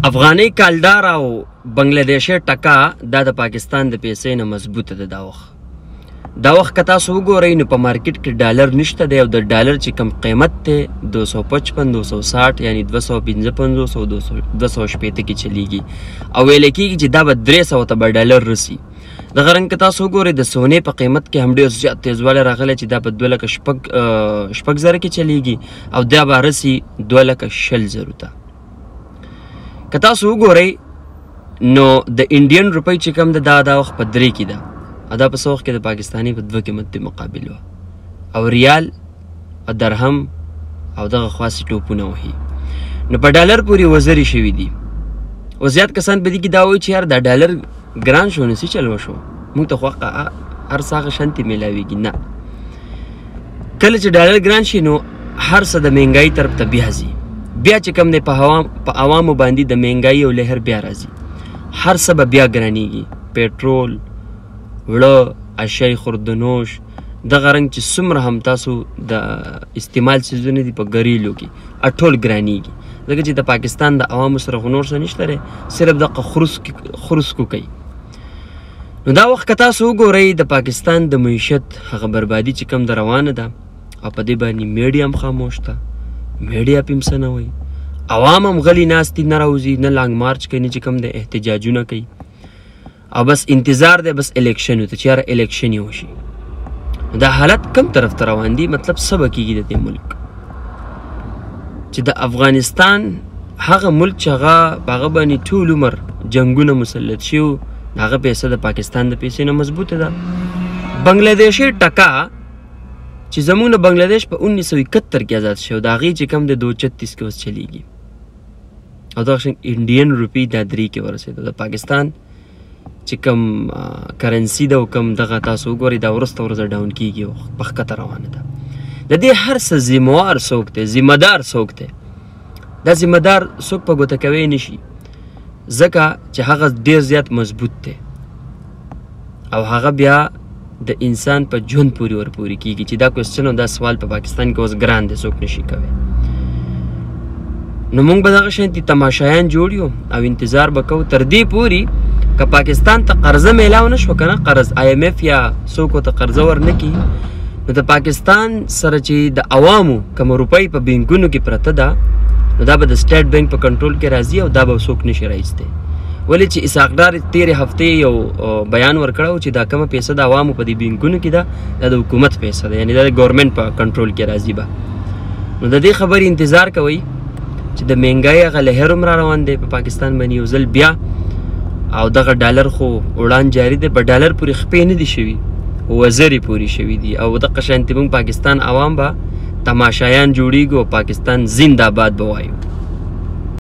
افغاني کالدار او بنگلادیشي ټکا دا د پاکستان د پیسې نه مضبوطه ده. دا وخت که تاسو وګورئ نو په مارکیټ کې ډالر نشته دی او د ډالر چې کم قیمت دی 255 260 یعنی 255 او 260 کې چلیږي او ویل کېږي چې دا به 300 ته به ډالر رسي. دغه رنګ که تاسو وګورئ د سونې په قیمت کې هم ډېر زیات تیزوالی راغلی چې دا په 2,000 کې چلیږي او دا به رسي 2,20,000 ته. که تاسو وګورئ نو د انډین روپۍ چې کوم ده دا وخت په 3 کې ده او دا په څه وخت کې د پاکستاني په 2 قیمت د مقابل وه او ریال او درهم او دغه خاصې ټوپونه وهي. نو په ډالر پورې وزرې شوي دي او زیات کسان په دې کې دا وایي چې یار دا ډالر ګران شو نو څه چل وشو موږ ته خو هر څه هغه شانتې میلاویږي. نه، کله چې ډالر ګران شي نو هر څه د مهنګایي طرف ته بیا ځي. بیا چې کوم دی په عوامو باندې د مهنګایي او لهر بیا راځي. هر څه به بیا ګرانیږي، پیټرول، وړه، اشیای خوردنوش، دغه رنګ چې څومره هم تاسو د استعمال څیزونه دي په ګریلو کې ټول ګرانیږي ځکه چې د پاکستان د عوامو سره خو نور څه نشته دی، صرف دغه خرسکو کوي. نو دا وخت که تاسو وګورئ د پاکستان د معیشت هغه بربادي چې کوم د روانه ده او په دې باندې میډیا هم خاموش ده، میډیا پې هم څه نه وایي، عوام هم غلي ناست دي، نه راوځي نه لانګ مارچ کوي نه چې کوم د احتجاجونه کوي او بس انتظار دی بس الیکشن ته چې یاره الیکشن یې وشي. دا حالت کم طرف ته روان دي، مطلب څه به کېږي د دې ملک چې د افغانستان هغه ملک چې هغه په هغه باندې ټول عمر جنګونه مسلط شوي هغه پیسه د پاکستان د پیسې نه مضبوطه ده. بنګلادیشي ټکا چې زموږ نه بنګلادیش په 1971 کې آزاد شو د هغې چې کم د 236 کې اوس چلیږي او دغه شان انډین روپۍ دا 3 کې ورسېده. د پاکستان چې کم کرنسي ده او کم دغه تاسو وګورئ دا وروسته ورځه ډاون کېږي او په ښکته روانه ده. د دې هر څه ذمهوار څوک دی، ذمه دار څوک دی؟ دا ذمه دار څوک په ګوته کوی نه شي ځکه چې هغه ډېر زیات مضبوط دی او هغه بیا د انسان په ژوند پورې ورپورې کېږي چې دا کوېسچن او دا سوال په پاکستان کې اوس ګران دی، څوک نشي کوی. نو موږ به دغه شانتې تماشایان جوړ یو او انتظار به کوو تر دې پورې که پاکستان ته قرضه میلاو نه شوه که نه قرض IMF یا څوک ورته قرضه ورنه کړي نو د پاکستان سره چې د عوامو کومه روپۍ په بینکونو کې پرته ده نو دا به د سټیټ بینک په کنټرول کې راځي او دا به څوک نشي رایستی. ولې چې اسحاق ډار تېرې هفتې یو بیان ورکړی و چې دا کومه پیسه د عوامو په دې بینکونو کې ده دا د حکومت پیسه ده، یعنې دا د ګورمنټ په کنټرول کې راځي به. نو د دې خبرې انتظار کوئ چې د مهنګایي هغه لهر هم را روان دی په پاکستان باندې یو ځل بیا او دغه ډالر خو وړاند جاري دی، په ډالر پورې خپې نه دي شوي، وزرې پورې شوي دي او دغه شانتې موږ پاکستان عوام به تماشایان جوړیږو او پاکستان زنده‌باد به وایو.